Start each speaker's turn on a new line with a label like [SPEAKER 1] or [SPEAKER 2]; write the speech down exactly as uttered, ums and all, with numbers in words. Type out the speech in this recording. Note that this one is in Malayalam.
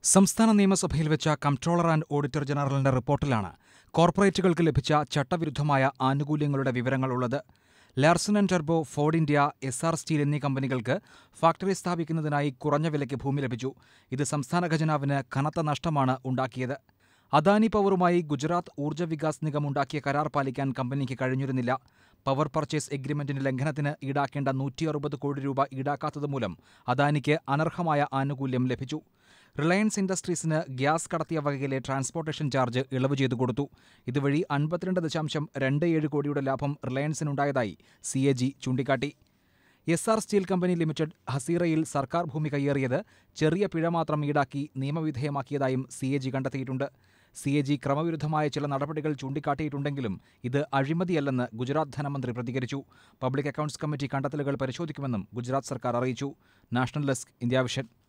[SPEAKER 1] സംസ്ഥാന നിയമസഭയിൽ വെച്ച കംട്രോളർ ആൻഡ് ഓഡിറ്റർ ജനറലിന്റെ റിപ്പോർട്ടിലാണ് കോർപ്പറേറ്റുകൾക്ക് ലഭിച്ച ചട്ടവിരുദ്ധമായ ആനുകൂല്യങ്ങളുടെ വിവരങ്ങളുള്ളത്. ലാർസൻ ആൻഡ് ടർബോ, Ford India, Essar Steel എന്നീ കമ്പനികൾക്ക് ഫാക്ടറി സ്ഥാപിക്കുന്നതിനായി കുറഞ്ഞ വിലയ്ക്ക് ഭൂമി ലഭിച്ചു. ഇത് സംസ്ഥാന ഖജനാവിന് കനത്ത നഷ്ടമാണ് ഉണ്ടാക്കിയത്. അദാനി പവറുമായി ഗുജറാത്ത് ഊർജ്ജ വികാസ് നിഗം ഉണ്ടാക്കിയ കരാർ പാലിക്കാൻ കമ്പനിക്ക് കഴിഞ്ഞിരുന്നില്ല. പവർ പർച്ചേസ് എഗ്രിമെന്റിന്റെ ലംഘനത്തിന് ഈടാക്കേണ്ട നൂറ്റി അറുപത് കോടി രൂപ ഈടാക്കാത്തതുമൂലം അദാനിക്ക് അനർഹമായ ആനുകൂല്യം ലഭിച്ചു. റിലയൻസ് ഇൻഡസ്ട്രീസിന് ഗ്യാസ് കടത്തിയ വകയിലെ ട്രാൻസ്പോർട്ടേഷൻ ചാർജ് ഇളവ് ചെയ്തു കൊടുത്തു. ഇതുവഴി അൻപത്തിരണ്ട് ദശാംശം രണ്ട് ഏഴ് കോടിയുടെ ലാഭം റിലയൻസിനുണ്ടായതായി സി എ ജി ചൂണ്ടിക്കാട്ടി. Essar Steel company limited ഹസീറയിൽ സർക്കാർ ഭൂമി കയ്യേറിയത് ചെറിയ പിഴ മാത്രം ഈടാക്കി നിയമവിധേയമാക്കിയതായും സി എ ജി കണ്ടെത്തിയിട്ടുണ്ട്. സി എ ജി ക്രമവിരുദ്ധമായ ചില നടപടികൾ ചൂണ്ടിക്കാട്ടിയിട്ടുണ്ടെങ്കിലും ഇത് അഴിമതിയല്ലെന്ന് ഗുജറാത്ത് ധനമന്ത്രി പ്രതികരിച്ചു. പബ്ലിക് അക്കൗണ്ട്സ് കമ്മിറ്റി കണ്ടെത്തലുകൾ പരിശോധിക്കുമെന്നും ഗുജറാത്ത് സർക്കാർ അറിയിച്ചു. National desk, India vision.